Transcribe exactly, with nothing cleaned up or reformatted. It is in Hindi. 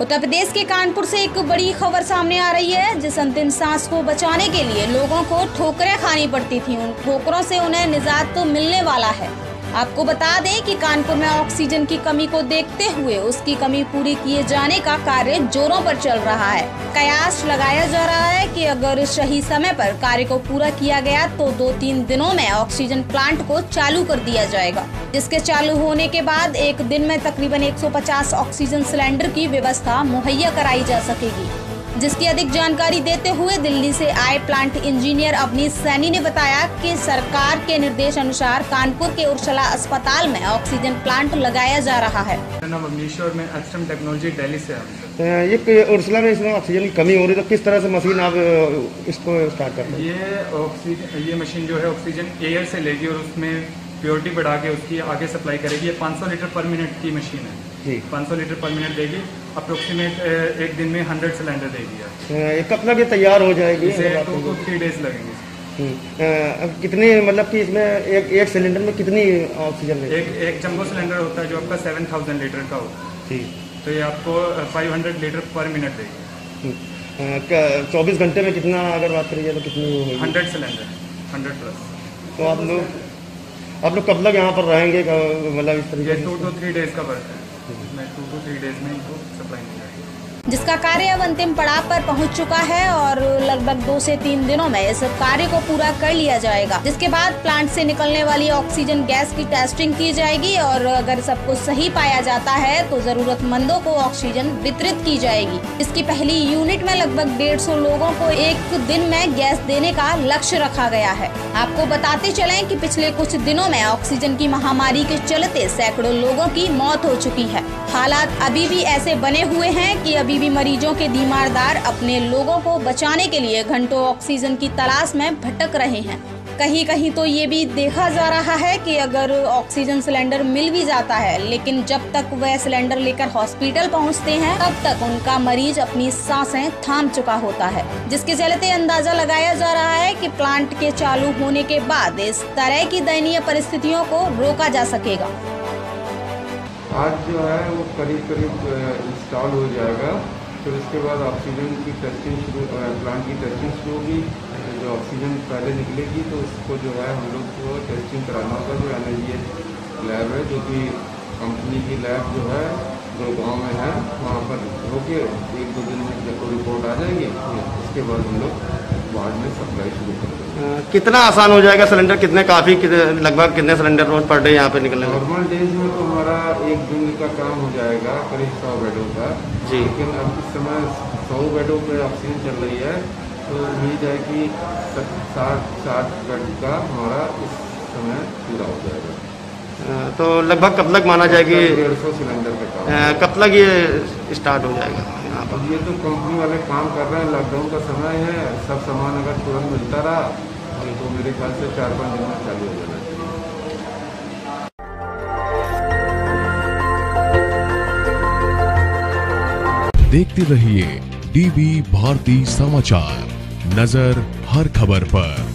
उत्तर प्रदेश के कानपुर से एक बड़ी खबर सामने आ रही है, जिस अंतिम सांस को बचाने के लिए लोगों को ठोकरें खानी पड़ती थी, उन ठोकरों से उन्हें निजात तो मिलने वाला है। आपको बता दें कि कानपुर में ऑक्सीजन की कमी को देखते हुए उसकी कमी पूरी किए जाने का कार्य जोरों पर चल रहा है। कयास लगाया जा रहा है कि अगर सही समय पर कार्य को पूरा किया गया तो दो तीन दिनों में ऑक्सीजन प्लांट को चालू कर दिया जाएगा, जिसके चालू होने के बाद एक दिन में तकरीबन एक सौ पचास ऑक्सीजन सिलेंडर की व्यवस्था मुहैया कराई जा सकेगी। जिसकी अधिक जानकारी देते हुए दिल्ली से आए प्लांट इंजीनियर अवनीश सैनी ने बताया कि सरकार के निर्देश अनुसार कानपुर के उर्सला अस्पताल में ऑक्सीजन प्लांट लगाया जा रहा है। मेरा नाम अवनीश और मैं एस्ट्रम टेक्नोलॉजी दिल्ली से हूँ। ये उर्सला में इसमें ऑक्सीजन की कमी हो रही है, तो किस तरह से मशीन आप इसको स्टार्ट करते हैं? ये ऑक्सीजन ये मशीन जो है ऑक्सीजन एयर से लेगी और उसमें प्योरिटी बढ़ा के उसकी आगे सप्लाई करेगी। ये पाँच सौ लीटर पर मिनट की मशीन है जी, पाँच सौ लीटर पर मिनट देगी। अप्रोक्सीमेट एक दिन में सौ सिलेंडर देगी। एक कब तक ये तैयार हो जाएगी? इसे टू टू थ्री डेज लगेंगे। अब कितनी मतलब कि इसमें एक एक सिलेंडर में कितनी ऑक्सीजन एक एक जंबो सिलेंडर होता है जो आपका सेवन थाउजेंड लीटर का होता है जी, तो ये आपको फाइव हंड्रेड लीटर पर मिनट देगी। चौबीस घंटे में कितना अगर बात करिए तो कितनी? Hundred cylinder, hundred plus. तो आप लोग आप लोग कब तक यहाँ पर रहेंगे? मतलब इस तरीके टू टू थ्री डेज का वर्क है, मैं टू टू थ्री डेज में इनको सप्लाई मिल जाएगी। जिसका कार्य अब अंतिम पड़ाव पर पहुंच चुका है और लगभग दो से तीन दिनों में इस कार्य को पूरा कर लिया जाएगा, जिसके बाद प्लांट से निकलने वाली ऑक्सीजन गैस की टेस्टिंग की जाएगी और अगर सब कुछ सही पाया जाता है तो जरूरतमंदों को ऑक्सीजन वितरित की जाएगी। इसकी पहली यूनिट में लगभग डेढ़ सौ लोगों को एक दिन में गैस देने का लक्ष्य रखा गया है। आपको बताते चलें कि पिछले कुछ दिनों में ऑक्सीजन की महामारी के चलते सैकड़ों लोगों की मौत हो चुकी है। हालात अभी भी ऐसे बने हुए हैं कि अभी भी मरीजों के दीमारदार अपने लोगों को बचाने के लिए घंटों ऑक्सीजन की तलाश में भटक रहे हैं। कहीं कहीं तो ये भी देखा जा रहा है कि अगर ऑक्सीजन सिलेंडर मिल भी जाता है, लेकिन जब तक वह सिलेंडर लेकर हॉस्पिटल पहुंचते हैं तब तक उनका मरीज अपनी सांसें थाम चुका होता है, जिसके चलते अंदाजा लगाया जा रहा है कि प्लांट के चालू होने के बाद इस तरह की दयनीय परिस्थितियों को रोका जा सकेगा। आज जो है वो करीब करीब इंस्टॉल हो जाएगा, फिर उसके बाद ऑक्सीजन की टेस्टिंग शुरू, प्लांट की टेस्टिंग शुरू होगी। जो ऑक्सीजन पहले निकलेगी तो उसको जो है हम लोग को टेस्टिंग कराना होगा। जो एन आई ए लैब है, जो कि कंपनी की लैब जो है गुड़गांव में है, वहाँ पर होके एक दो दिन में जब रिपोर्ट आ जाएगी उसके बाद हम लोग वार्ड में सप्लाई शुरू कर देंगे। कितना आसान हो जाएगा? सिलेंडर कितने काफ़ी लगभग कितने सिलेंडर रोज पर डे यहाँ पे निकलने? नॉर्मल डेज में तो हमारा एक दिन का काम हो जाएगा करीब सौ बेडों का जी, लेकिन अब इस समय सौ बेडों पे ऑक्सीजन चल रही है तो उम्मीद है कि साठ साठ बेड का हमारा इस समय पूरा हो जाएगा। तो लगभग कब तक माना जाएगी? डेढ़ सौ सिलेंडर का काम कब तक ये स्टार्ट हो जाएगा यहाँ पर? ये तो कंपनी वाले काम कर रहे हैं, लॉकडाउन का समय है, सब सामान अगर तुरंत मिलता रहा तो मेरे ख्याल से चार पाँच दिन में चालू हो जाना चाहिए। देखते रहिए डीवी भारती समाचार, नजर हर खबर पर।